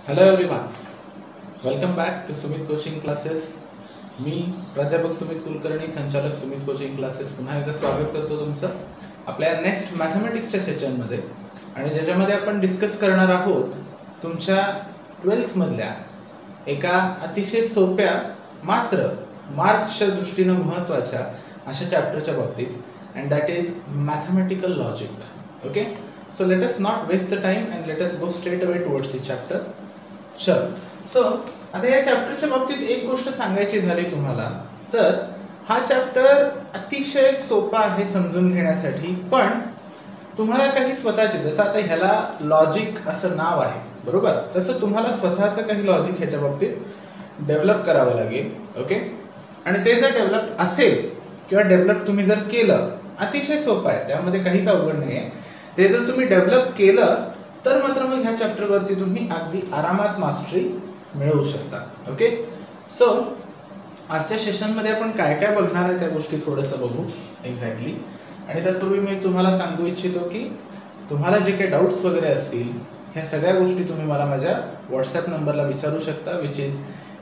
Hello everyone, welcome back to Sumit coaching classes. मी प्राध्यापक सुमित कुलकर्णी, संचालक सुमित कोचिंग क्लासेस, पुन्हा एकदा स्वागत करतो तुमचं आपल्या नेक्स्ट मॅथमॅटिक्सच्या सेशनमध्ये. आणि ज्याच्यामध्ये आपण डिस्कस करणार आहोत तुमच्या 12th मधल्या एका अतिशय सोप्या मात्र मार्क्सच्या दृष्टीनं महत्त्वाच्या अशा चॅप्टरच्या बाबतीत, and that is mathematical logic. Okay, so let us not waste the time and let us go straight away towards the chapter. चल, सो आता या चॅप्टरच्या बाबतीत एक गोष्ट सांगायची झाली तुम्हाला, तर हा चॅप्टर अतिशय सोपा आहे समजून घेण्यासाठी, पण तुम्हाला काही स्वतःचे, जसं आता ह्याला लॉजिक असं नाव आहे बरोबर, तसं तुम्हाला स्वतःचं काही लॉजिक ह्याच्या बाबतीत डेव्हलप करावं लागेल. ओके, आणि ते जर डेव्हलप असेल किंवा डेव्हलप तुम्ही जर केलं, अतिशय सोपं आहे, त्यामध्ये काहीच अवघड नाही आहे. ते जर तुम्ही डेव्हलप केलं तर मात्र मग ह्या चॅप्टरवरती तुम्ही अगदी आरामात मास्टरी मिळवू शकता. ओके, सो आजच्या सेशनमध्ये आपण काय काय बघणार आहे त्या गोष्टी थोडंसं बघू एक्झॅक्टली. आणि तत्पूर्वी मी तुम्हाला सांगू इच्छितो की तुम्हाला जे काही डाऊट्स वगैरे असतील ह्या सगळ्या गोष्टी तुम्ही मला माझ्या व्हॉट्सॲप नंबरला विचारू शकता, विच इज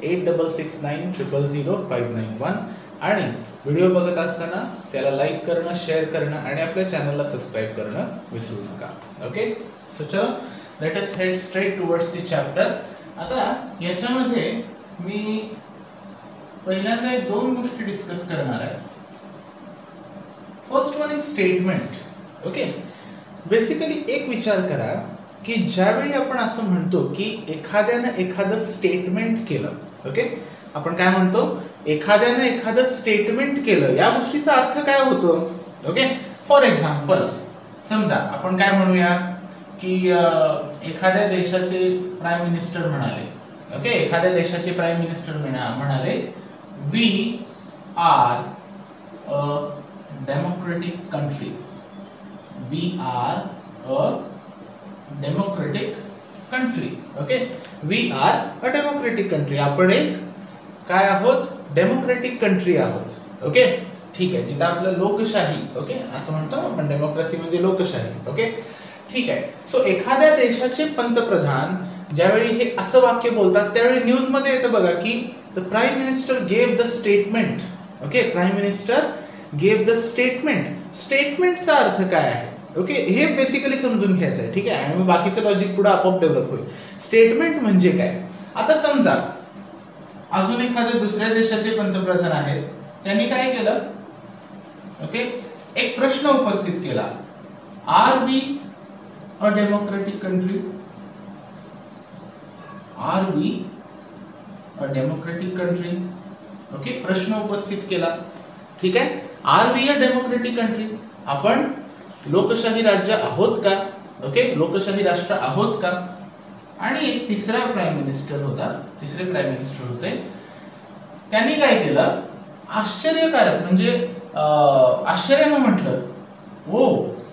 8669000591. आणि व्हिडिओ बघत असताना त्याला लाईक करणं, शेअर करणं आणि आपल्या चॅनलला सबस्क्राईब करणं विसरू नका. ओके, सो चलो let us head straight towards the chapter. आता याच्यामध्ये मी पहिल्यांदा एक दोन गोष्टी डिस्कस करणार आहे. First one is statement. Okay, basically एक विचार करा की ज्यावेळी आपण असं म्हणतो की एखाद्यानं एखादं स्टेटमेंट केलं, ओके, आपण काय म्हणतो, एखाद्यानं एखादं स्टेटमेंट केलं, या गोष्टीचा अर्थ काय होतो. ओके, फॉर एक्झाम्पल समजा आपण काय म्हणूया की एखाद्या देशाचे प्राईम मिनिस्टर म्हणाले, ओके, एखाद्या देशाचे प्राईम मिनिस्टर म्हणाले we are a democratic country. We are a democratic country. Okay, we are a democratic country. आपण एक काय आहोत, डेमोक्रेटिक कंट्री आहोत. ओके, ठीक आहे, जिथं आपलं लोकशाही, ओके, असं म्हणतो आपण, डेमोक्रेसी म्हणजे लोकशाही. ओके, ठीक आहे. सो एखाद्या देशाचे पंतप्रधान ज्यावेळी हे असं वाक्य बोलतात त्यावेळी न्यूज मध्ये येतं बघा की the prime minister gave the statement. Okay, prime minister gave the statement. स्टेटमेंटचा अर्थ काय आहे, ओके, हे बेसिकली समजून घ्यायचं आहे. ठीक आहे, आणि मग बाकीचं लॉजिक पुढे आपोआप डेव्हलप होईल. स्टेटमेंट म्हणजे काय, आता समजा अजून एखाद्या दुसऱ्या देशाचे पंतप्रधान आहेत, त्यांनी काय केलं, ओके, एक प्रश्न उपस्थित केला, are we a democratic country. Are we a democratic country. Okay, प्रश्न उपस्थित केला. ठीक आहे, are we a democratic country, आपण लोकशाही राज्य आहोत का. ओके, लोकशाही राष्ट्र आहोत का. आणि एक तिसरा प्राईम मिनिस्टर होता, तिसरे प्राईम मिनिस्टर होते, त्यांनी काय केलं, आश्चर्यकारक म्हणजे आश्चर्यानं म्हटलं, oh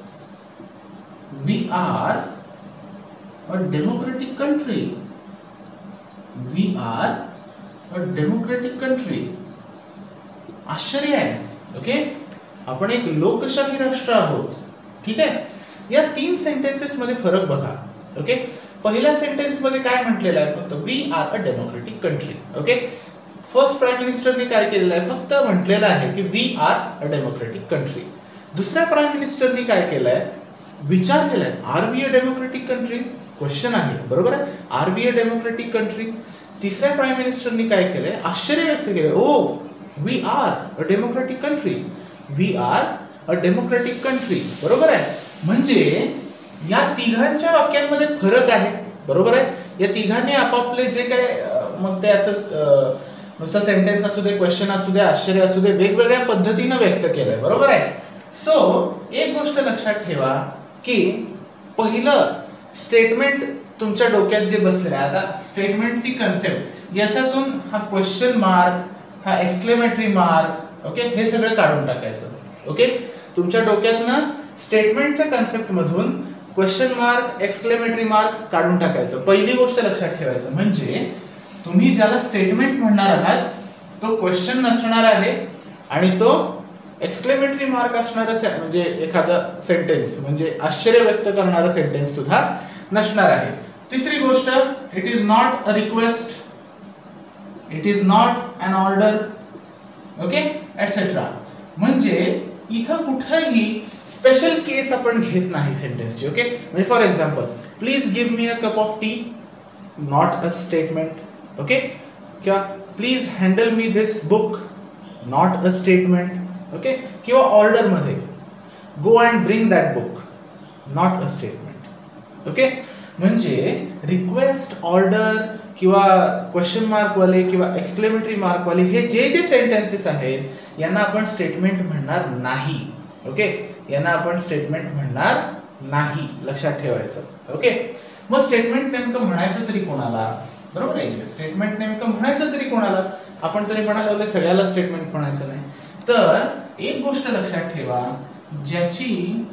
we are a democratic country. We are a democratic country. आश्चर्य आहे. ओके, आपण एक लोकशाही राष्ट्र आहोत. ठीक आहे, या 3 सेंटेन्सेस मध्ये फरक बघा. ओके, पहिल्या सेंटेन्स मध्ये काय म्हटलेलं आहे, फक्त we are a democratic country. Okay, first prime मिनिस्टरने काय केलेलं आहे, फक्त म्हटलेलं आहे की we are a democratic country. दुसऱ्या प्राईम मिनिस्टरने काय केलंय, विचारलेलं आहे, are we a democratic country, question आहे बरोबर आहे, are we a democratic country. तिसऱ्या प्राईम मिनिस्टरने काय केलंय, आश्चर्य व्यक्त केलंय, oh we are a democratic country. We are a democratic country, बरोबर आहे. म्हणजे या तिघांच्या वाक्यांमध्ये फरक आहे, बरोबर आहे. या तिघांनी आपापले जे काय, मग ते असं नुसतं सेंटेन्स असू दे, क्वेश्चन असू दे, आश्चर्य असू दे, वेगवेगळ्या पद्धतीनं व्यक्त केलंय, बरोबर आहे. सो एक गोष्ट लक्षात ठेवा की पहिलं स्टेटमेंट तुमच्या डोक्यात जे बसलेलं आहे, आता स्टेटमेंटची कन्सेप्ट, याच्यातून हा क्वेश्चन मार्क, हा एक्सक्लेमेटरी मार्क, ओके, हे सगळं काढून टाकायचं. ओके, तुमच्या डोक्यातनं स्टेटमेंटच्या कन्सेप्ट मधून क्वेश्चन मार्क, एक्सक्लेमेटरी मार्क काढून टाकायचं. पहिली गोष्ट लक्षात ठेवायचं म्हणजे तुम्ही ज्याला स्टेटमेंट म्हणणार आहात तो क्वेश्चन नसणार आहे आणि तो एक्सक्लेमेटरी मार्क असणारं म्हणजे एखादा सेंटेन्स म्हणजे आश्चर्य व्यक्त करणारा सेंटेन्स सुद्धा नसणार आहे. तिसरी गोष्ट, it is not a request, it is not an order, okay etcetera. म्हणजे इथं कुठेही स्पेशल केस आपण घेत नाही सेंटेन्सची. ओके म्हणजे for example, please give me a cup of tea, not a statement. Okay किंवा please handle me this book, not a statement. Okay किंवा ऑर्डर मध्ये go and bring that book, not a statement. Okay म्हणजे request, order किंवा question mark वाले किंवा exclamatory mark वाले हे जे जे सेंटेन्सेस आहेत यांना आपण स्टेटमेंट म्हणणार नाही. ओके यांना आपण स्टेटमेंट म्हणणार नाही, लक्षात ठेवायचं. ओके मग स्टेटमेंट नेमकं म्हणायचं तरी कोणाला, बरोबर आहे. स्टेटमेंट नेमकं म्हणायचं तरी कोणाला, आपण तरी म्हणाले सगळ्याला स्टेटमेंट म्हणायचं नाही. तर एक गोष्ट लक्षात ठेवा, ज्याची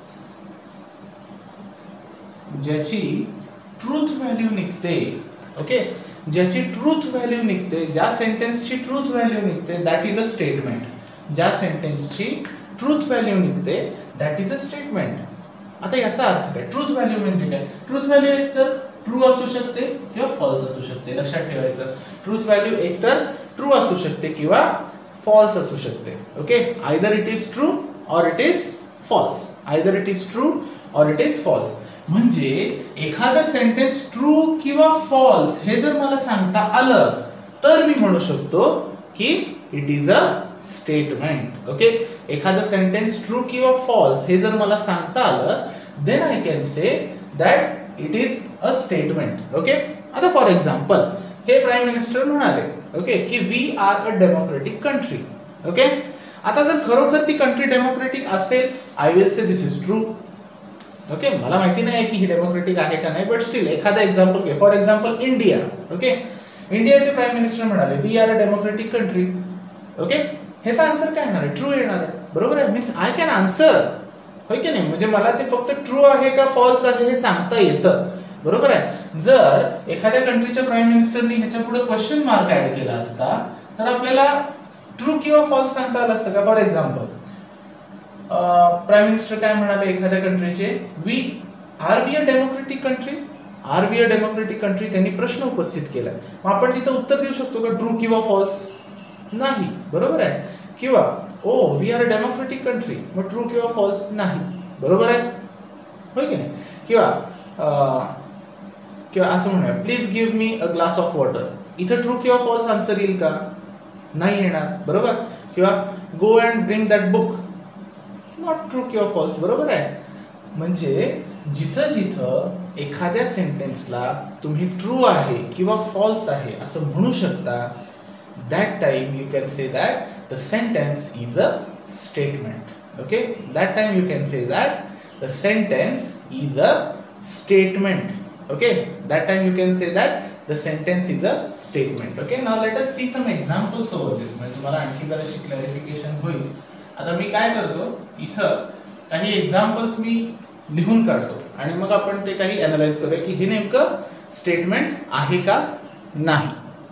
ट्रूथ व्हॅल्यू निघते, ओके ज्याची ट्रूथ व्हॅल्यू निघते, ज्या सेंटेन्सची ट्रूथ व्हॅल्यू निघते दॅट इज अ स्टेटमेंट. ज्या सेंटेन्सची ट्रूथ व्हॅल्यू निघते दॅट इज अ स्टेटमेंट. आता याचा अर्थ काय, ट्रूथ व्हॅल्यू म्हणजे काय? ट्रूथ व्हॅल्यू एकतर ट्रू असू शकते किंवा फॉल्स असू शकते, लक्षात ठेवायचं. ट्रूथ व्हॅल्यू एकतर ट्रू असू शकते किंवा फॉल्स असू शकते. Okay either it is true or it is false, either it is true or it is false. म्हणजे एखादा सेंटेन्स ट्रू किंवा फॉल्स हे जर मला सांगता आलं तर मी म्हणू शकतो की it is a statement. Okay एखादा सेंटेन्स ट्रू किंवा फॉल्स हे जर मला सांगता आलं then I can say that it is a statement. Okay आता फॉर एक्झाम्पल हे प्राईम मिनिस्टर म्हणाले, ओके की we are a democratic country. Okay आता जर खरोखर ती कंट्री डेमोक्रेटिक असेल I will say this is true. Okay मला माहिती नाही की ही डेमोक्रेटिक आहे का नाही, बट स्टील एखादा एक्झाम्पल घे. For example India. ओके इंडियाचे प्राईम मिनिस्टर म्हणाले we are a democratic country. Okay ह्याचा आन्सर काय येणार आहे? ट्रू येणार आहे, बरोबर आहे. मीन्स आय कॅन आन्सर, होय की नाही. म्हणजे मला ते फक्त ट्रू आहे का फॉल्स आहे हे सांगता येतं, बरोबर आहे. जर एखाद्या कंट्रीच्या प्राईम मिनिस्टरनी ह्याच्या पुढे क्वेश्चन मार्क ऍड केला असता तर आपल्याला ट्रू किंवा फॉल्स सांगता आलं असतं का? फॉर एक्झाम्पल प्राईम मिनिस्टर काय म्हणाले एखाद्या कंट्रीचे, we are we a democratic country, are we a democratic country. त्यांनी प्रश्न उपस्थित केला, मग आपण तिथं उत्तर देऊ शकतो का ट्रू किंवा फॉल्स? नाही, बरोबर आहे. किंवा oh we are a democratic country, मग ट्रू किंवा फॉल्स? नाही, बरोबर आहे, होय की नाही. किंवा असं म्हणूया please give me a glass of water, इथं ट्रू किंवा फॉल्स आन्सर येईल का? नाही येणार, बरोबर. किंवा go and bring that book, not true किंवा फॉल्स, बरोबर आहे. म्हणजे जिथं जिथं एखाद्या सेंटेन्सला तुम्ही ट्रू आहे किंवा फॉल्स आहे असं म्हणू शकता that time you can say that the sentence is a statement. Okay that time you can say that the sentence is a statement. Okay that time you can say that the sentence is a statement. Okay now let us see some examples over this. म्हणजे तुम्हाला आणखी जराशी clarification होईल. आता मी काय करतो, इथं काही एक्झाम्पल्स मी लिहून काढतो आणि मग आपण ते काही अनालाइज करूया की हे नेमकं स्टेटमेंट आहे का नाही.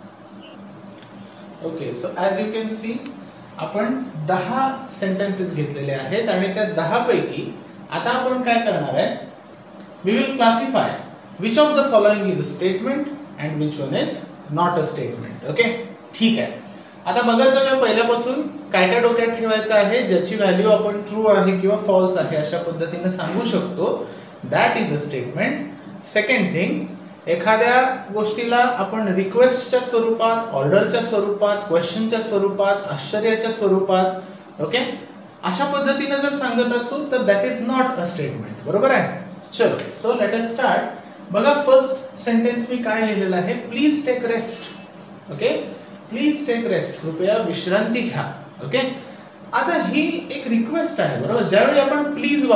Okay so as you can see आपण 10 सेंटेन्सेस घेतलेले आहेत आणि त्या 10 पैकी आता आपण काय करणार आहे, we will classify which of the following is a statement and which one is not a statement. Okay ठीक आहे. आता बघत जाऊया पहिल्यापासून काय काय डोक्यात ठेवायचं आहे, ज्याची व्हॅल्यू आपण ट्रू आहे किंवा फॉल्स आहे अशा पद्धतीने सांगू शकतो that is a statement. Second thing, एखाद्या गोष्टीला आपण रिक्वेस्टच्या स्वरूपात, ऑर्डरच्या स्वरूपात, क्वेश्चनच्या स्वरूपात, आश्चर्याच्या स्वरूपात, ओके अशा पद्धतीने जर सांगत असू तर that is not a statement, बरोबर आहे. चलो सो लेट अस स्टार्ट. बघा फर्स्ट सेंटेन्स मी काय लिहिलेलं आहे, please take rest. Okay please take rest, कृपया विश्रांती घ्या. ओके आता ही एक रिक्वेस्ट आहे, बरोबर. ज्यावेळी आपण प्लीज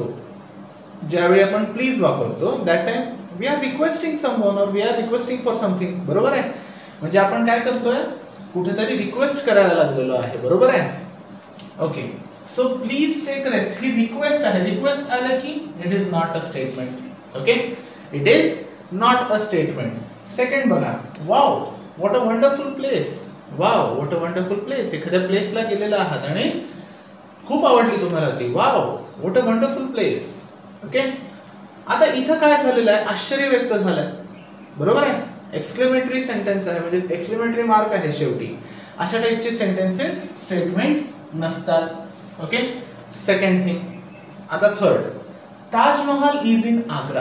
वापरतो that time we are requesting someone or we are requesting for something, बरोबर आहे. म्हणजे आपण काय करतोय, कुठेतरी रिक्वेस्ट करायला लागलेलो आहे, बरोबर आहे. Okay so please take rest ही रिक्वेस्ट आहे. रिक्वेस्ट आलं की it is not a statement. Okay it is not a statement. Second बघा, wow what a wonderful place. Wow what a wonderful place, एखाद्या प्लेसला गेलेला आहात आणि खूप आवडली तुम्हाला ती. Wow what a wonderful place. Okay आता इथं काय झालेलं आहे, आश्चर्य व्यक्त झालंय, बरोबर आहे. एक्सक्लेमेटरी सेंटेन्स आहे, म्हणजे एक्सक्लेमेटरी मार्क आहे शेवटी. अशा टाइपचे सेंटेन्सेस स्टेटमेंट नसतात. Okay, second thing. आता third, Taj Mahal is in Agra.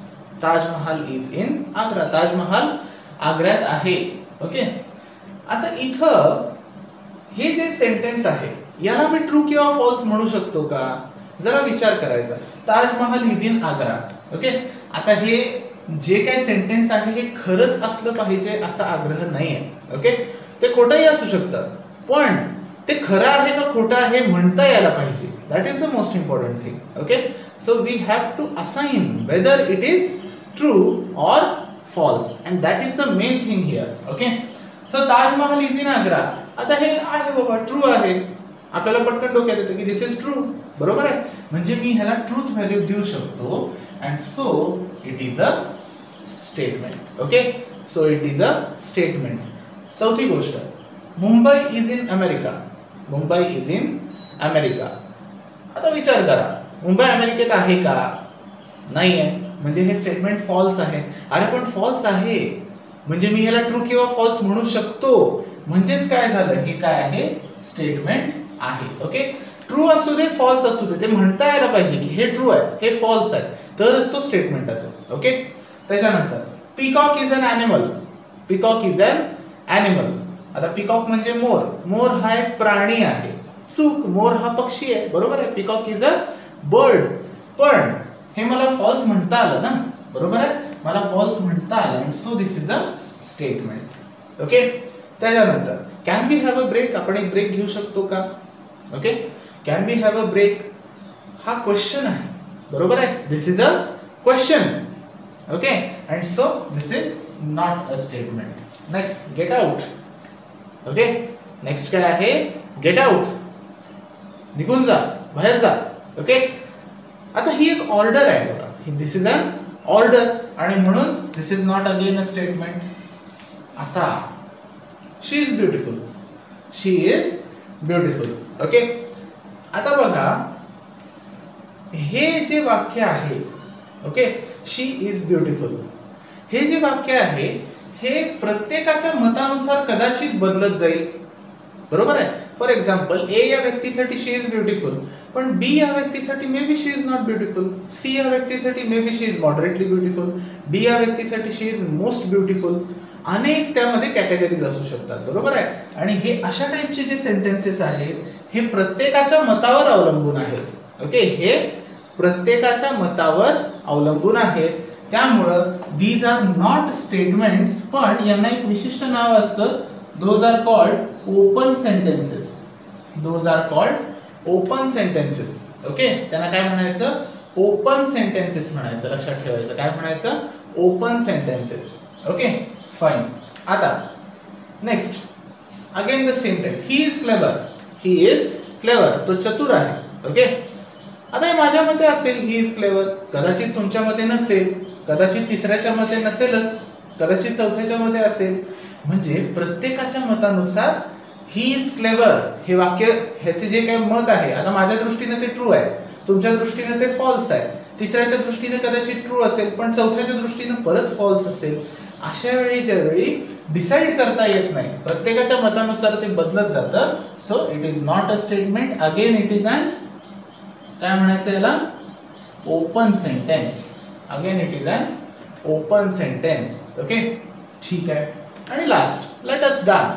Taj Mahal is in Agra. Taj Mahal आग्र्यात आहे. ओके, आता इथं हे जे सेंटेन्स आहे याला मी ट्रू किंवा फॉल्स म्हणू शकतो का, जरा विचार करायचा. Taj Mahal is in Agra. Okay, आता हे जे काय सेंटेन्स आहे हे खरंच असलं पाहिजे असा आग्रह नाहीये. ओके, ते खोटंही असू शकतं, पण ते खरं आहे का खोटं आहे म्हणता यायला पाहिजे. That is the most important thing. Okay, so we have to assign whether it is true or false, and that is the main thing here. Okay, so Taj Mahal is in Agra. आता हे आहे बाबा, ट्रू आहे, आपल्याला पटकन डोक्यात येतं की दिस इज ट्रू, बरोबर आहे. म्हणजे मी ह्याला ट्रूथ व्हॅल्यू देऊ शकतो, and so it is a statement. Okay, so it is a statement. चौथी गोष्ट, Mumbai is in America. Mumbai is in America. आता विचार करा, मुंबई अमेरिकेत आहे का, नाही आहे, म्हणजे हे स्टेटमेंट फॉल्स आहे. अरे पण फॉल्स आहे म्हणजे मी ह्याला ट्रू किंवा फॉल्स म्हणू शकतो, म्हणजेच काय झालं, हे काय आहे, स्टेटमेंट आहे. ओके, ट्रू असू दे फॉल्स असू दे, ते म्हणता यायला पाहिजे की हे ट्रू आहे, हे फॉल्स आहे, तरच तो स्टेटमेंट असेल. ओके, त्याच्यानंतर peacock is an animal. Peacock is an animal. आता पीकॉक म्हणजे मोर. मोर हा एक प्राणी आहे. चूक, मोर हा पक्षी आहे, बरोबर आहे. Peacock is a bird. पण हे मला फॉल्स म्हणता आलं ना, बरोबर आहे, मला फॉल्स म्हणता आलं, and so this is a statement. Okay, त्याच्यानंतर can be have a break. आपण एक ब्रेक घेऊ शकतो का. Okay, can be have a break हा क्वेश्चन आहे, बरोबर आहे. This is a question. Okay, and so this is not a statement. Next, get out. Okay, next काय आहे, गेट आउट, निघून जा, बाहेर जा. ओके, आता ही एक ऑर्डर आहे बघा, दिस इज अन ऑर्डर, आणि म्हणून this is not again a statement. आता she is beautiful. She is beautiful. Okay, आता बघा हे जे वाक्य आहे, ओके, शी इज ब्युटिफुल, हे जे वाक्य आहे हे प्रत्येकाच्या मतानुसार कदाचित बदलत जाईल, बरोबर आहे. फॉर एक्झाम्पल, ए या व्यक्तीसाठी शी इज ब्युटिफुल, पण बी या व्यक्तीसाठी may be she is not beautiful. C या व्यक्तीसाठी may be she is moderately beautiful. D या व्यक्तीसाठी शी इज मोस्ट ब्युटिफुल. अनेक त्यामध्ये कॅटेगरीज असू शकतात, बरोबर आहे. आणि हे अशा टाइपचे जे सेंटेन्सेस आहेत हे प्रत्येकाच्या मतावर अवलंबून आहेत. ओके, हे प्रत्येकाच्या मतावर अवलंबून आहेत. त्यामुळं दीज आर नॉट स्टेटमेंट्स, पण यांना एक विशिष्ट नाव असतं. Those are called open sentences. Those are called open sentences. Okay, त्यांना काय म्हणायचं, ओपन सेंटेन्सेस म्हणायचं. लक्षात ठेवायचं, काय म्हणायचं, ओपन सेंटेन्सेस. Okay, fine. आता next, again the same type, he is clever. He is clever, तो चतुर आहे. ओके, आता हे माझ्या मते असेल ही इज क्लेवर, कदाचित तुमच्या मते नसेल, कदाचित तिसऱ्याच्या मते नसेलच, कदाचित चौथ्याच्या मते असेल. म्हणजे प्रत्येकाच्या मतानुसार ही इज क्लेवर हे वाक्य, ह्याचे जे काही मत आहे, आता माझ्या दृष्टीने ते ट्रू आहे, तुमच्या दृष्टीने ते फॉल्स आहे, तिसऱ्याच्या दृष्टीने कदाचित ट्रू असेल, पण चौथ्याच्या दृष्टीने परत फॉल्स असेल. अशा वेळी ज्यावेळी डिसाइड करता येत नाही, प्रत्येकाच्या मतानुसार ते बदलत जातं. So it is not a statement. Again it is an, काय म्हणायचं याला, open sentence. Again it is an open sentence. Okay, ठीक आहे. आणि last, let us dance.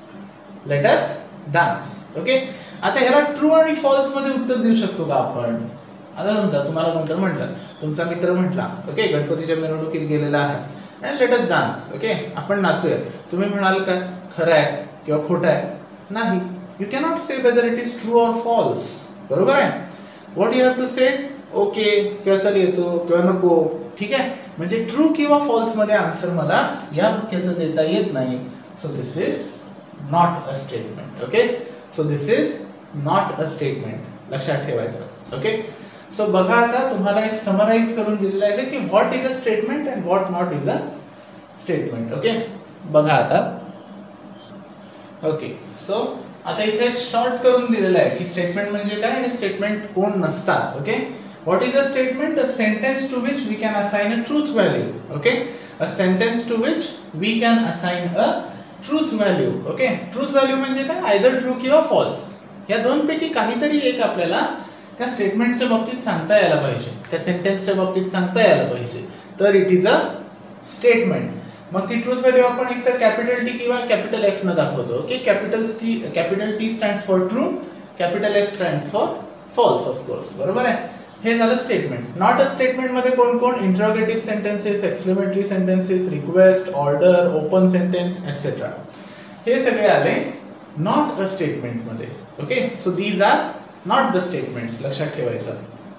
Let us dance. Okay, आता ह्याला ट्रू आणि फॉल्स मध्ये उत्तर देऊ शकतो का आपण. आता समजा तुम्हाला कोणतं म्हटलं, तुमचा मित्र म्हटला, ओके, गणपतीच्या मिरवणुकीत गेलेला आहे, आणि लेट अस डान्स. ओके, आपण नाचूया. तुम्ही म्हणाल का खरं आहे किंवा खोटं आहे, नाही. You cannot say whether it is true or false, बरोबर आहे. What you have to say, okay किंवा चल येतो किंवा नको, ठीक आहे. म्हणजे ट्रू किंवा फॉल्स मध्ये आन्सर मला या वाक्याचं देता येत नाही. So this is not a statement. Okay, so this is not a statement. लक्षात ठेवायचं. ओके, सो बघा आता तुम्हाला एक समराइज करून दिलेलं आहे की what is a statement and what not is a statement. Okay, बघा आता. ओके, सो आता इथे एक शॉर्ट करून दिलेलं आहे की स्टेटमेंट म्हणजे काय आणि स्टेटमेंट कोण नसतात. Okay, What is a statement? A sentence to which we can assign a truth value. Okay, a sentence to which we can assign a truth value. Okay, truth value म्हणजे काय? Either true किंवा false. या दोन पैकी काहीतरी एक आपल्याला त्या स्टेटमेंटच्या बाबतीत सांगता यायला पाहिजे, त्या सेंटेन्सच्या बाबतीत सांगता यायला पाहिजे, तर इट इज अ स्टेटमेंट. मग ती ट्रूथ व्हॅल्यू आपण एकतर कॅपिटल टी किंवा कॅपिटल एफ न दाखवतो. Okay, capital T stands for true, capital F stands for false of course. बरोबर आहे. हे झालं स्टेटमेंट. नॉट अ स्टेटमेंट मध्ये कोण कोण? Interrogative sentences, exclamatory sentences, request, order, open sentence etcetera. हे सगळे आले नॉट अ स्टेटमेंट मध्ये. Okay, so these are not the statements, लक्षात ठेवायचं.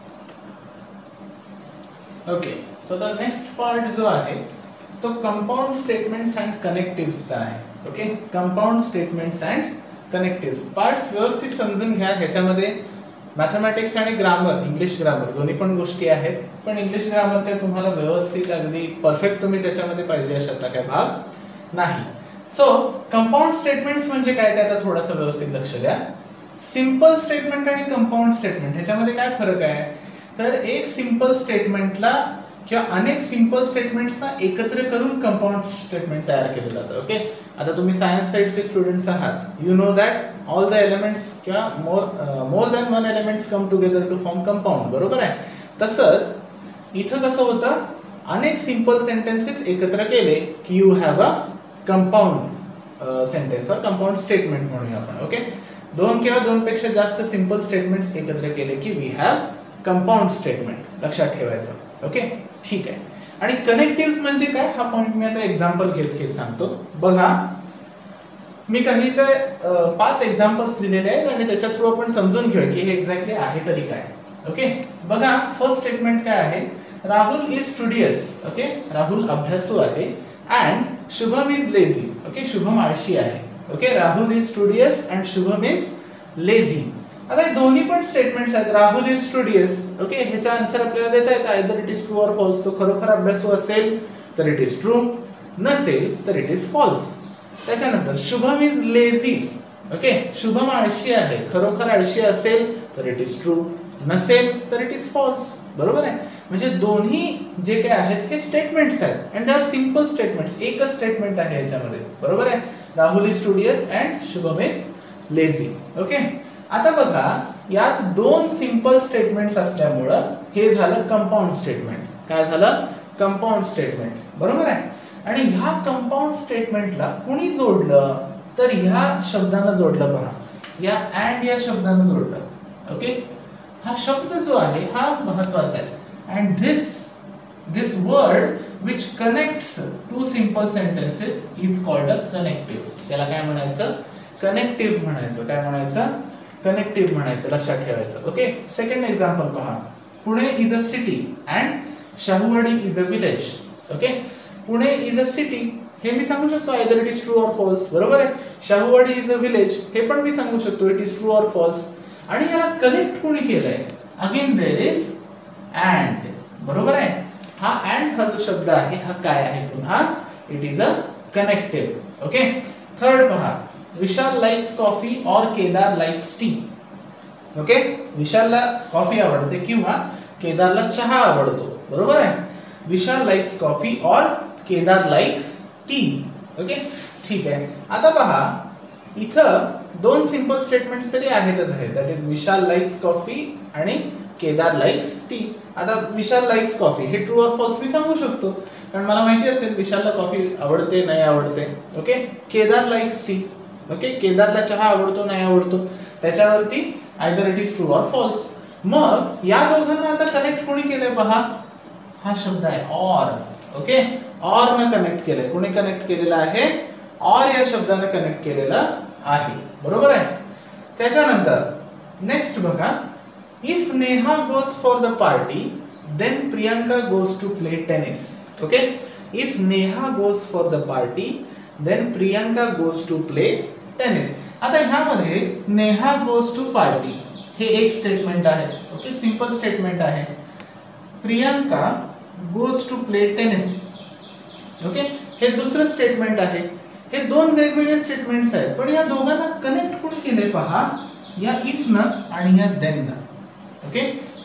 Okay, so the next part जो आहे तो कंपाऊंड स्टेटमेंट्स अँड कनेक्टिव्हचा आहे. Okay, compound statements and connectives. Parts व्यवस्थित समजून घ्या. ह्याच्यामध्ये मॅथमॅटिक्स आणि ग्रामर, इंग्लिश ग्रामर दोन्ही पण गोष्टी आहेत. पण इंग्लिश ग्रामर काय तुम्हाला व्यवस्थित अगदी परफेक्ट तुम्ही त्याच्यामध्ये पाहिजे अशातला काय भाग नाही. सो कंपाऊंड स्टेटमेंट्स म्हणजे काय ते आता थोडंसं व्यवस्थित लक्ष द्या. सिंपल स्टेटमेंट आणि कंपाऊंड स्टेटमेंट ह्याच्यामध्ये काय फरक आहे? तर एक सिंपल स्टेटमेंटला किंवा अनेक सिंपल स्टेटमेंट्सना एकत्र करून कंपाऊंड स्टेटमेंट तयार केलं जातं. ओके, आता तुम्ही सायन्स साइडचे स्टुडंट्स आहात, you know that all the elements किंवा more than one elements come together to form compound. बरोबर आहे. तसंच इथं कसं होतं, अनेक सिंपल सेंटेन्सेस एकत्र केले की you have a compound sentence or compound statement म्हणूया आपण. ओके, दोन किंवा दोनपेक्षा जास्त सिंपल स्टेटमेंट्स एकत्र केले की वी हॅव कंपाऊंड स्टेटमेंट. लक्षात ठेवायचं. ओके, ठीक आहे. आणि कनेक्टिव्ह म्हणजे काय हा पॉइंट मी आता एक्झाम्पल घेत सांगतो. बघा, मी काही तर 5 एक्झाम्पल्स दिलेले आहेत आणि त्याच्या थ्रू आपण समजून घेऊया की हे एक्झॅक्टली आहे तरी काय. ओके, बघा फर्स्ट स्टेटमेंट काय आहे? Rahul is studious. Okay, Rahul अभ्यासू आहे. And Shubham is lazy. Okay, Shubham आळशी आहे. Okay, Rahul is studious and Shubham is lazy. आता हे दोन्ही पण स्टेटमेंट्स आहेत. Rahul is studious. ओके, ह्याचा आन्सर आपल्याला देता येतं either it is true or false. तो खरोखर अभ्यासू असेल तर इट इज ट्रू, नसेल तर इट इज फॉल्स. त्याच्यानंतर Shubham is lazy. Okay, Shubham आळशी आहे. खरोखर आळशी असेल तर इट इज ट्रू, नसेल तर इट इज फॉल्स. बरोबर आहे. म्हणजे दोन्ही जे काय आहेत हे स्टेटमेंट्स आहेत and they are simple statements. एकच स्टेटमेंट आहे याच्यामध्ये. बरोबर आहे. Rahul is studious and Shubham is lazy. Okay, आता बघा यात दोन सिंपल स्टेटमेंट्स असल्यामुळं हे झालं कंपाऊंड स्टेटमेंट. काय झालं? Compound statement. बरोबर आहे. आणि ह्या कंपाऊंड स्टेटमेंटला कुणी जोडलं तर ह्या शब्दानं जोडलं. पहा, या अँड या शब्दानं जोडलं. ओके, हा शब्द जो आहे हा महत्वाचा आहे. And this word which connects two simple sentences is called a connective. त्याला काय म्हणायचं? कनेक्टिव्ह म्हणायचं. काय म्हणायचं? कनेक्टिव्ह म्हणायचं. लक्षात ठेवायचं. ओके, सेकंड एक्झाम्पल पहा. Pune is a city and Shahuwadi is a village. Okay, Pune is a city हे मी सांगू शकतो either it is true or false. बरोबर आहे. शाहूवाडी इज अ विलेज हे पण मी सांगू शकतो it is true or false. आणि याला कनेक्ट कोणी केलंय? Again there is and. बरोबर आहे. हा अँड हा जो शब्द आहे हा काय आहे? पुन्हा it is a connective. Okay, third पहा. Vishal likes coffee or Kedar likes tea. Okay, विशालला कॉफी आवडते किंवा केदारला चहा आवडतो. बरोबर आहे. विशाल likes coffee or Kedar likes tea. Okay, ठीक आहे. आता पहा इथं दोन सिंपल स्टेटमेंट्स तरी आहेतच आहेत. That is Vishal likes coffee आणि केदार लाइक्स टी. आता विशाल लाइक्स कॉफी हे ट्रू ऑर फॉल्स मी सांगू शकतो कारण मला माहिती असेल विशालला कॉफी आवडते नाही आवडते. Okay, Kedar likes tea. Okay, केदारला चहा आवडतो नाही आवडतो त्याच्यावरती either it is true or false. मग या दोघांना आता कनेक्ट कोणी केलंय? पहा, हा शब्द आहे ऑर. ओके, ऑर न कनेक्ट केलंय. कोणी कनेक्ट केलेलं आहे? ऑर या शब्दाने कनेक्ट केलेलं आहे. बरोबर आहे. त्याच्यानंतर नेक्स्ट बघा. If Neha goes for the party then Priyanka goes to play tennis. Okay, if Neha goes for the party then Priyanka goes to play tennis. आता ह्यामध्ये नेहा गोज टू पार्टी हे एक स्टेटमेंट आहे. ओके, सिंपल स्टेटमेंट आहे. Priyanka goes to play tennis. Okay, हे दुसरं statement आहे. हे दोन वेगवेगळे स्टेटमेंट्स आहेत पण या दोघांना कनेक्ट कोणी केले? पहा, या इफ न आणि या देन न. ओके,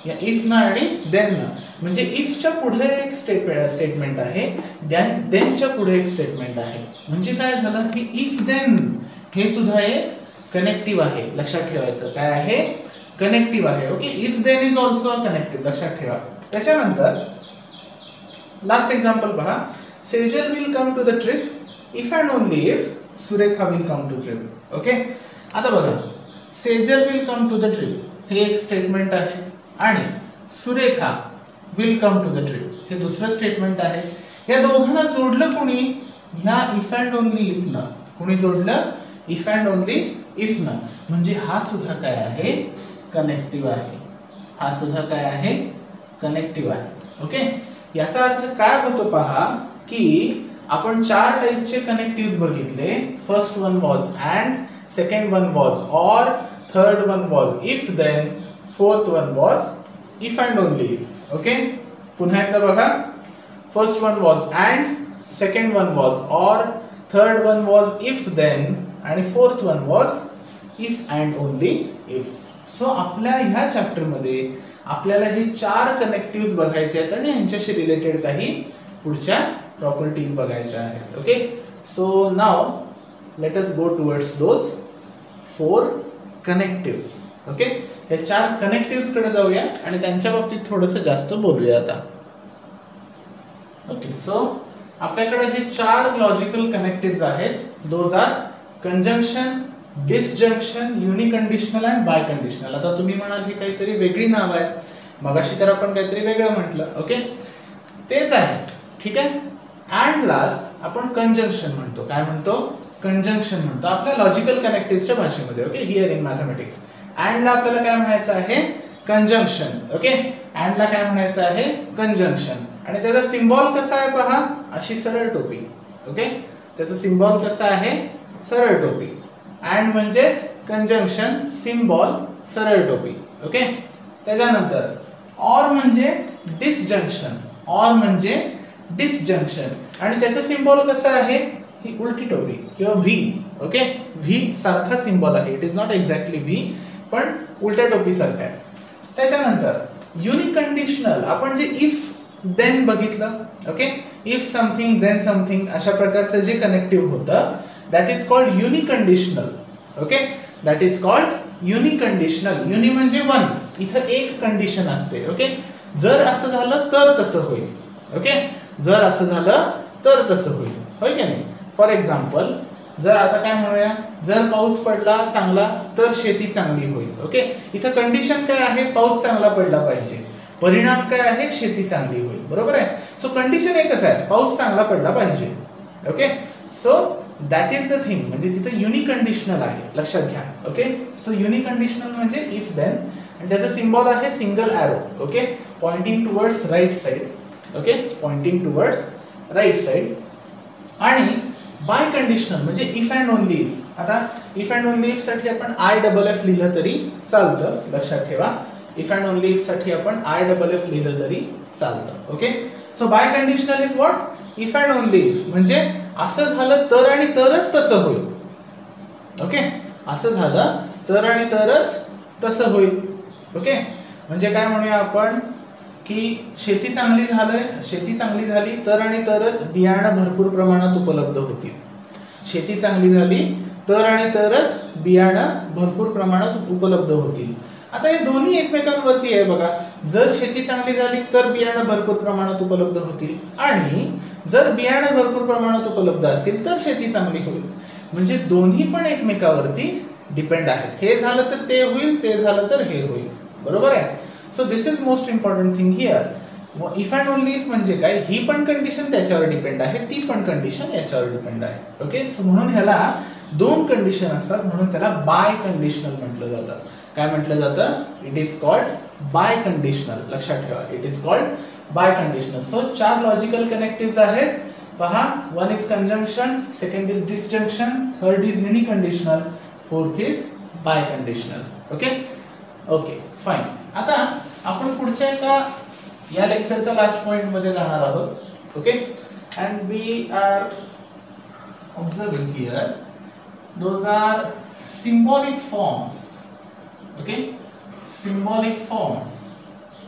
या इफ ना आणि देन ना, म्हणजे इफच्या पुढे एक स्टेटमेंट आहे, देनच्या पुढे एक स्टेटमेंट आहे. म्हणजे काय झालं की इफ देन हे सुद्धा एक कनेक्टिव्ह आहे, लक्षात ठेवायचं. काय आहे? कनेक्टिव्ह आहे. Okay, if then is also a connective, लक्षात ठेवा. त्याच्यानंतर लास्ट एक्झाम्पल पहा. Sejal will come to the trip if and only if Surekha will come to trip. Okay, आता बघा, Sejal will come to the trip हे एक स्टेटमेंट आहे आणि Surekha will come to the trip हे दुसरं स्टेटमेंट आहे. या दोघांना जोडलं कोणी? ह्या इफ अँड ओनली इफ न. कोणी जोडलं? इफ अँड ओनली इफ न. म्हणजे हा सुद्धा काय आहे? कनेक्टिव्ह आहे. हा सुद्धा काय आहे? कनेक्टिव्ह आहे. ओके, याचा अर्थ काय होतो पहा की आपण 4 टाइपचे कनेक्टिव्हज बघितले. First one was and, second one was or, third one was if then, fourth one was if and only if. Okay, पुन्हा एकदा बघा. First one was and, second one was or, third one was if then आणि fourth one was if and only if. So आपल्या ह्या chapter मध्ये आपल्याला हे 4 कनेक्टिव्हज बघायचे आहेत आणि यांच्याशी रिलेटेड काही पुढच्या प्रॉपर्टीज बघायच्या आहेत. Okay, so now let us go towards those 4 connectives. Okay, हे 4 कनेक्टिव्हज कडे जाऊया आणि त्यांच्या बाबतीत थोडंसं जास्त बोलूया आता. ओके, सो आपल्याकडे हे 4 लॉजिकल कनेक्टिव्हज आहेत. Those are conjunction, disjunction, uniconditional and biconditional. आता तुम्ही म्हणाल की काहीतरी वेगळी नाव आहे, मगाशी तर आपण काहीतरी वेगळं म्हटलं. ओके, तेच आहे. ठीक आहे. अँडलाच आपण कंजंक्शन म्हणतो. काय म्हणतो? कंजंक्शन म्हणतो आपल्या लॉजिकल कनेक्टिव्हच्या भाषेमध्ये. ओके, हिअर इन मॅथमॅटिक्स अँडला आपल्याला काय म्हणायचं आहे? कंजंक्शन. ओके, अँडला काय म्हणायचं आहे? कंजंक्शन. आणि त्याचा सिम्बॉल कसा आहे पहा, अशी सरळ टोपी. ओके, त्याचा सिम्बॉल कसा आहे? सरळ टोपी. अँड म्हणजेच कंजंक्शन, सिम्बॉल सरळ टोपी. ओके, त्याच्यानंतर ऑर म्हणजे डिसजंक्शन. ऑर म्हणजे डिसजंक्शन आणि त्याचा सिम्बॉल कसा आहे? ही उलटी टोपी किंवा व्ही. ओके, व्ही सारखा सिम्बॉल आहे. It is not exactly V, पण उलट्या टोपी सारखा आहे. त्याच्यानंतर युनिकंडिशनल आपण जे इफ देन बघितलं. Okay, if something then something अशा प्रकारचं जे कनेक्टिव्ह होतं that is called uniconditional. okay, that is called uniconditional. युनि म्हणजे 1. इथं एक कंडिशन असते. ओके, जर असं झालं तर तसं होईल. ओके, जर असं झालं तर तसं होईल, होय की नाही? फॉर एक्झाम्पल, जर आता काय म्हणूया, जर पाऊस पडला चांगला तर शेती चांगली होईल. ओके, इथं कंडिशन काय आहे? पाऊस चांगला पडला पाहिजे. परिणाम काय आहे? शेती चांगली होईल. बरोबर आहे. सो कंडिशन एकच आहे, पाऊस चांगला पडला पाहिजे. Okay, so that is the thing. म्हणजे तिथे युनिकंडिशनल आहे, लक्षात घ्या. ओके, सो युनिकंडिशनल म्हणजे इफ देन आणि त्याचा सिम्बॉल आहे single arrow. Okay, pointing towards right side. Okay, pointing towards right side. आणि बाय कंडिशनल म्हणजे इफ अँड ओनली इफ. आता इफ अँड ओनली इफ साठी आपण IFF लिहिलं तरी चालतं, लक्षात ठेवा. इफ अँड ओनली इफ साठी आपण IFF लिहिलं तरी चालतं. Okay, so biconditional is what? If and only if म्हणजे असं झालं तर आणि तरच तसं होईल. ओके, असं झालं तर आणि तरच तसं होईल. ओके, म्हणजे काय म्हणूया आपण की शेती चांगली झाली तर आणि तरच बियाणं भरपूर प्रमाणात उपलब्ध होतील. शेती चांगली झाली तर आणि तरच बियाणं भरपूर प्रमाणात उपलब्ध होतील. आता हे दोन्ही एकमेकांवरती आहे बघा. जर शेती चांगली झाली तर बियाणं भरपूर प्रमाणात उपलब्ध होतील आणि जर बियाणं भरपूर प्रमाणात उपलब्ध असेल तर शेती चांगली होईल. म्हणजे दोन्ही पण एकमेकावरती डिपेंड आहेत. हे झालं तर ते होईल, ते झालं तर हे होईल. बरोबर आहे. So this is most important thing here. If and only if म्हणजे काय? ही पण कंडिशन त्याच्यावर डिपेंड आहे, ती पण कंडिशन याच्यावर डिपेंड आहे. ओके, सो म्हणून ह्याला 2 कंडिशन असतात, म्हणून त्याला बाय कंडिशनल म्हटलं जातं. काय म्हटलं जातं? It is called biconditional. लक्षात ठेवा, it is called biconditional. So 4 logical connectives आहेत पहा. 1 is conjunction, second is disjunction, third is uniconditional, fourth is biconditional. Okay okay fine. आता आपण पुढच्या एका या लेक्चरचा लास्ट पॉइंट मध्ये जाणार आहोत. Okay, and we are observing here those are symbolic forms. Okay, symbolic forms.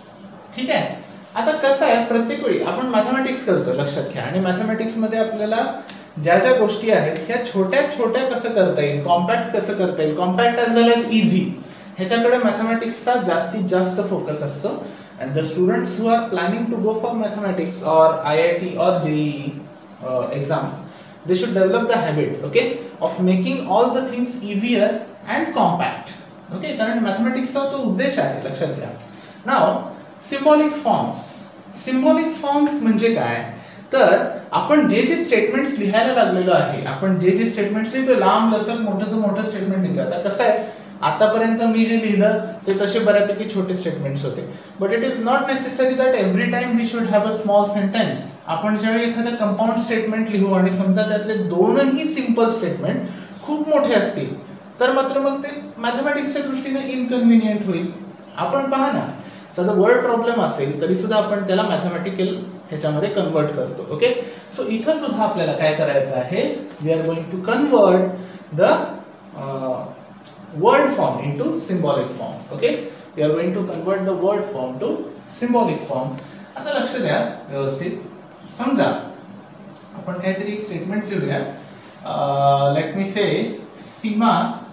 ठीक आहे. आता कसं आहे, प्रत्येक वेळी आपण मॅथमॅटिक्स करतो लक्षात घ्या, आणि मॅथमॅटिक्स मध्ये आपल्याला ज्या ज्या गोष्टी आहेत ह्या छोट्या छोट्या कसं करता येईल, कॉम्पॅक्ट कसं करता येईल, compact as well as easy, ह्याच्याकडे मॅथमॅटिक्सचा जास्तीत जास्त फोकस असतो. And the students who are planning to go for mathematics or IIT or JEE exams, they should develop the habit, okay, of making all the things easier and compact, okay, कारण मॅथमॅटिक्सचा तो उद्देश आहे, लक्षात घ्या. नाव symbolic forms. Symbolic forms म्हणजे काय, तर आपण जे जे स्टेटमेंट्स लिहायला लागलेलो आहे, आपण जे जे स्टेटमेंट्स लिहितो लांब लचक मोठं स्टेटमेंट लिहितो. आता कसं आहे, आतापर्यंत मी जे लिहिलं ते तसे बऱ्यापैकी छोटे स्टेटमेंट्स होते, but it is not necessary that every time we should have a small sentence. आपण ज्यावेळी एखादं कंपाऊंड स्टेटमेंट लिहू आणि समजा त्यातले दोनही सिंपल स्टेटमेंट खूप मोठे असतील, तर मात्र मग ते मॅथमॅटिक्सच्या दृष्टीने इनकन्व्हिनियंट होईल. आपण पहा ना, साधं वर्ड प्रॉब्लेम असेल तरी सुद्धा आपण त्याला मॅथमॅटिकल ह्याच्यामध्ये कन्वर्ट करतो. ओके, सो इथं सुद्धा आपल्याला काय करायचं आहे, we are going to convert the word form into symbolic form. Okay, we are going to convert the word form to symbolic form. आता लक्ष द्या व्यवस्थित. समजा आपण काहीतरी एक स्टेटमेंट लिहूया. Let me say Seema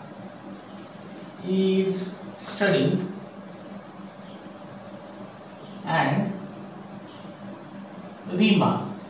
is studying and Rima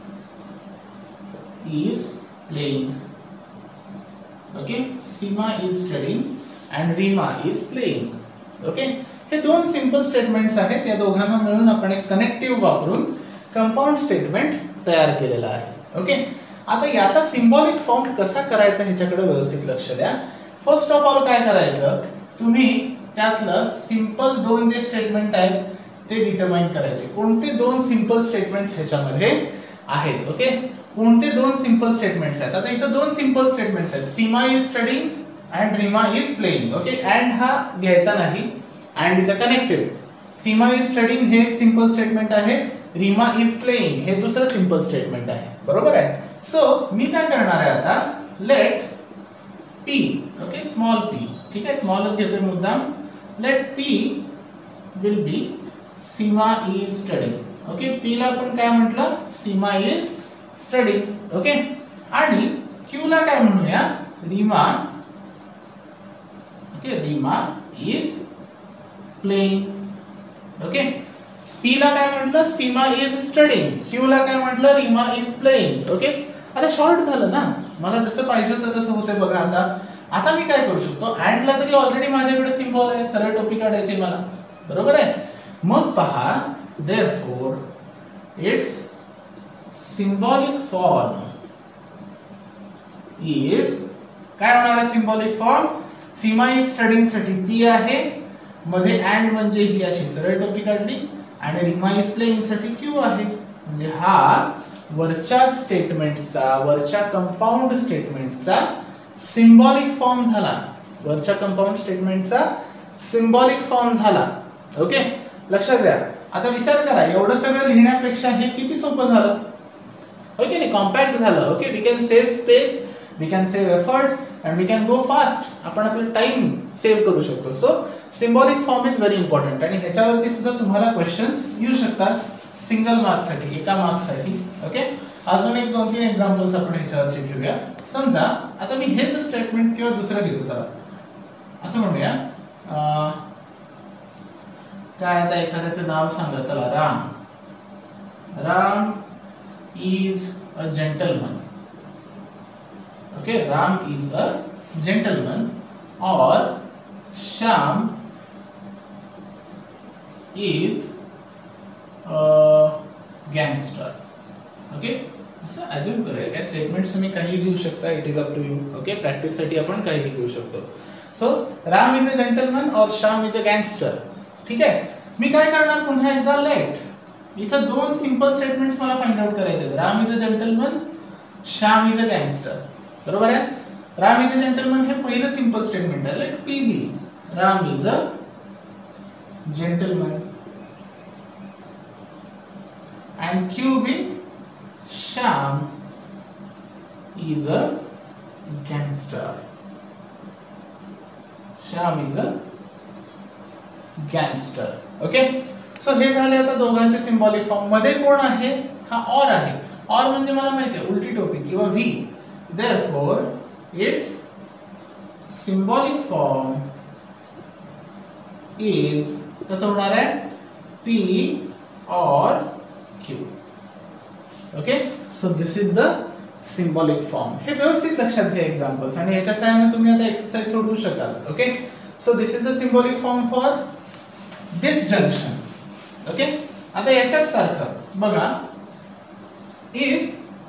is playing. Okay, Seema is studying and Rima is playing. Okay, हे दोन सिंपल स्टेटमेंट्स आहेत, या दोघांना मिळून आपण एक कनेक्टिव्ह वापरून कंपाऊंड स्टेटमेंट तयार केलेला आहे. ओके, आता याचा सिम्बॉलिक फॉर्म कसा करायचा ह्याच्याकडे व्यवस्थित लक्ष द्या. फर्स्ट ऑफ ऑल काय करायचं, तुम्ही त्यातलं सिंपल दोन जे स्टेटमेंट आहेत ते डिटरमाइन करायचे. कोणते दोन सिंपल स्टेटमेंट्स ह्याच्यामध्ये आहेत. ओके, कोणते दोन सिंपल स्टेटमेंट्स आहेत. आता इथं दोन सिंपल स्टेटमेंट्स आहेत, Seema is studying and Reema is playing. Okay, and हा घ्यायचा नाही, and is a connective. Seema is studying हे एक सिंपल स्टेटमेंट आहे, रीमा इज प्लेइंग हे दुसरं सिंपल स्टेटमेंट आहे. बरोबर आहे. सो मी काय करणार आहे आता, let P, okay, small P, ठीक आहे, स्मॉलच घेतोय मुद्दाम. Let P will be Seema is studying. Okay, P ला आपण काय म्हटलं, सीमा इज स्टडीइंग. ओके, आणि क्यू ला काय म्हणूया, Reema. Okay, Reema is playing. Okay, P ला काय म्हटलं, सीमा इज स्टडीइंग. क्यू ला काय म्हटलं, रीमा इज प्लेइंग. ओके, आता शॉर्ट झालं ना, मला जसं पाहिजे होतं तसं होतंय बघा. आता मी काय करू शकतो, अँड ला तरी ऑलरेडी माझ्याकडे सिम्बॉल आहे, सरळ टोपी काढायची मला. बरोबर आहे. मग पहा, therefore its symbolic form is काय होणार आहे, symbolic form Seema is studying साठी पी आहे, मध्ये अँड म्हणजे ही अशी सरळ टोपी काढली, आणि रीमा इज प्लेइंग साठी क्यू आहे. म्हणजे हा वरच्या स्टेटमेंटचा, वरच्या कंपाऊंड स्टेटमेंटचा सिम्बॉलिक फॉर्म झाला. वरच्या कंपाऊंड स्टेटमेंटचा सिम्बॉलिक फॉर्म झाला. ओके, लक्षात द्या. आता विचार करा, एवढं सगळं लिहिण्यापेक्षा हे किती सोपं झालं. ओके, नाही कॉम्पॅक्ट झालं. Okay, we can save space, we can save efforts and we can go fast. आपण आपला टाइम सेव्ह करू शकतो. So symbolic form is very important, आणि ह्याच्यावरती सुद्धा तुम्हाला क्वेश्चन्स येऊ शकतात सिंगल मार्क्स साठी, एका मार्क्स साठी. ओके, अजून एक 2-3 एक्झाम्पल्स आपण ह्याच्यावरचे घेऊया. समजा आता मी हेच स्टेटमेंट किंवा दुसरं घेतो, चला असं म्हणूया, काय आता एखाद्याचं नाव सांगा, चला Ram. Ram is a gentleman. Okay, Ram is a gentleman. Or Shyam is a gangster. Okay, असं अज्यूम करूया. काय स्टेटमेंट्स तुम्ही काही घेऊ शकता, it is up to you. Okay, practice साठी आपण काही घेऊ शकतो. So Ram is a gentleman or Shyam is a gangster. ठीक आहे, मी काय करणार, पुन्हा एकदा लेट, इथं दोन सिंपल स्टेटमेंट्स मला फाइंड आउट करायचे आहेत. Ram is a gentleman, Shyam is a gangster. बरोबर आहे. राम इज अ जेंटलमन हे पहिलं सिंपल स्टेटमेंट आहे. Let P be Ram is a gentleman, and Q be Shyam is a gangster. Shyam is a gangster. Okay, so हे झाले आता दोघांचे सिंबॉलिक फॉर्म. मध्ये कोण आहे? हा ऑर आहे. ऑर म्हणजे मला माहिती आहे उलटी टोपी किंवा V. Therefore its symbolic form is कसं होणार आहे? पी और Q. Okay, so this is the symbolic form. हे व्यवस्थित लक्षात घ्या एक्झाम्पल्स, आणि याच्या सहाय्याने तुम्ही आता एक्सरसाइज सोडवू शकाल. Okay, so this is the symbolic form for this junction. Okay, आता याच्याच सारखं बघा. If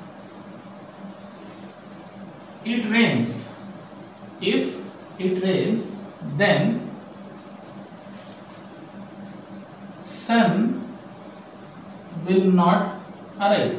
it rains then sun will not arise.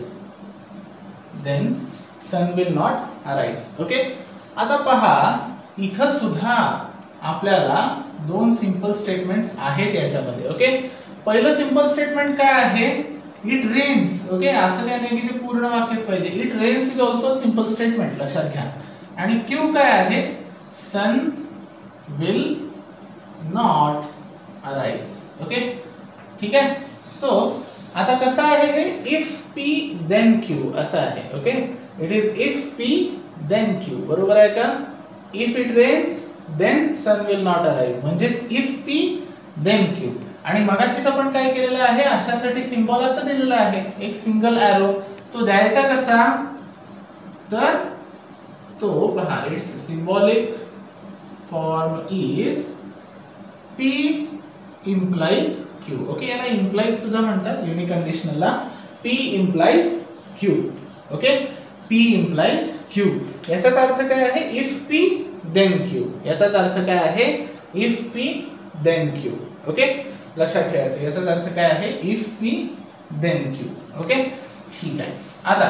Okay, आता पहा इथं सुद्धा आपल्याला दोन सिंपल स्टेटमेंट्स आहेत याच्यामध्ये. ओके, पहिलं सिंपल स्टेटमेंट काय आहे? It rains. ओके, असं काय नाही की ते पूर्ण वाक्यच पाहिजे. It rains is also simple statement, लक्षात घ्या. आणि क्यू काय आहे? Sun will not arise. Okay, ठीक आहे. सो आता कसं आहे हे? इफ पी देन क्यू असं आहे. Okay, it is if P then Q, बरोबर आहे का? If it rains then sun will not arise म्हणजेच इफ पी देन क्यू. आणि मगाशीच आपण काय केलेलं आहे? अशासाठी सिंबॉल असं दिलेलं आहे, एक सिंगल एरो. तो द्यायचा कसा? तर तो पहा, its symbolic form is P implies Q. Okay, याला implies सुद्धा म्हणतात युनिकंडिशनलला. P implies Q. Okay, P implies Q. याचाच अर्थ काय आहे? if P then Q. याचाच अर्थ काय आहे? if P then Q. Okay, लक्षात ठेवायचं. याचाच अर्थ काय आहे? if P then Q. Okay, ठीक आहे. आता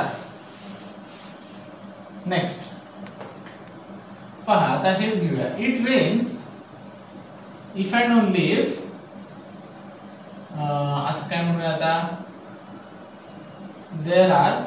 नेक्स्ट पहा, आता हेच घेऊया. It rains if and only if, असं काय म्हणूया आता? There are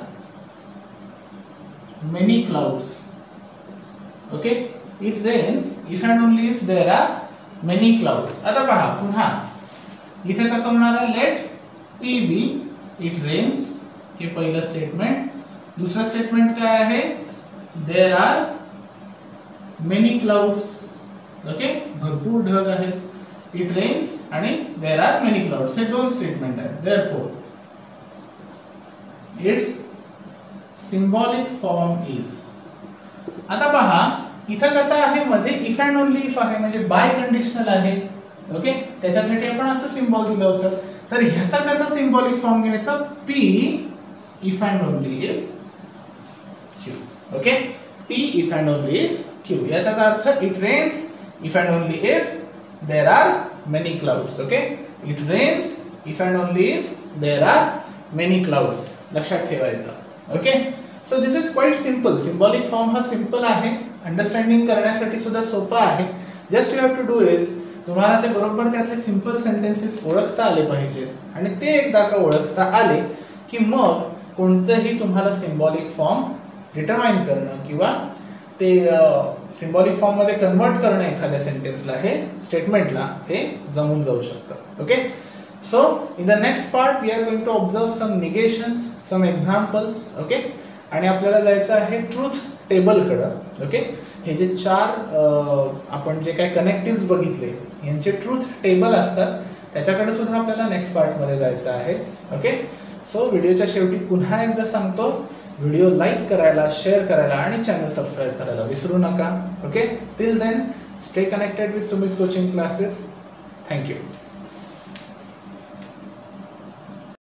many clouds. Okay, it rains if and only if there are many clouds. आता पहा पुन्हा इथे कसं होणार आहे? Let P be it rains, हे पहिलं स्टेटमेंट. दुसरं स्टेटमेंट काय आहे? There are many clouds. Okay, भरपूर ढग आहेत. इट रेन्स आणि देर आर मेनी क्लाउड्स, हे दोन स्टेटमेंट आहेत. Therefore its symbolic form is. आता पहा इथं कसं आहे? मध्ये इफ अँड ओनली इफ आहे, म्हणजे बाय कंडिशनल आहे. ओके, त्याच्यासाठी आपण असं सिंबॉल दिलं होतं. तर ह्याचा कसा सिंबॉलिक फॉर्म घ्यायचा? P if and only if Q. Okay, P if and only if Q. याचाच अर्थ it rains if and only if there are many clouds. Okay, it rains if and only if there are many clouds, लक्षात ठेवायचं. Okay, so this is quite simple. Symbolic form हा simple आहे, understanding करण्यासाठी सुद्धा सोपा आहे. Just you have to do is, तुम्हाला ते बरोबर त्यातले सिंपल सेंटेन्सेस ओळखता आले पाहिजेत. आणि ते एकदा का ओळखता आले की मग कोणतंही तुम्हाला सिंबॉलिक फॉर्म डिटरमाइन करणं किंवा ते सिंबॉलिक फॉर्म मध्ये कन्वर्ट करणं एखाद्या सेंटेन्सला, हे स्टेटमेंटला, हे जमून जाऊ शकतं. Okay, so in the next part we are going to observe some negations, some examples. Okay, आणि आपल्याला जायचं आहे ट्रूथ टेबलकडं. ओके, हे जे चार आपण जे काय कनेक्टिव्स बघितले यांचे ट्रूथ टेबल असतात, त्याच्याकडे सुद्धा आपल्याला नेक्स्ट पार्टमध्ये जायचं आहे. ओके, सो व्हिडिओच्या शेवटी पुन्हा एकदा सांगतो, व्हिडिओ लाईक करायला, शेअर करायला आणि चॅनल सबस्क्राईब करायला विसरू नका. Okay, till then stay connected with Sumit coaching classes. Thank you.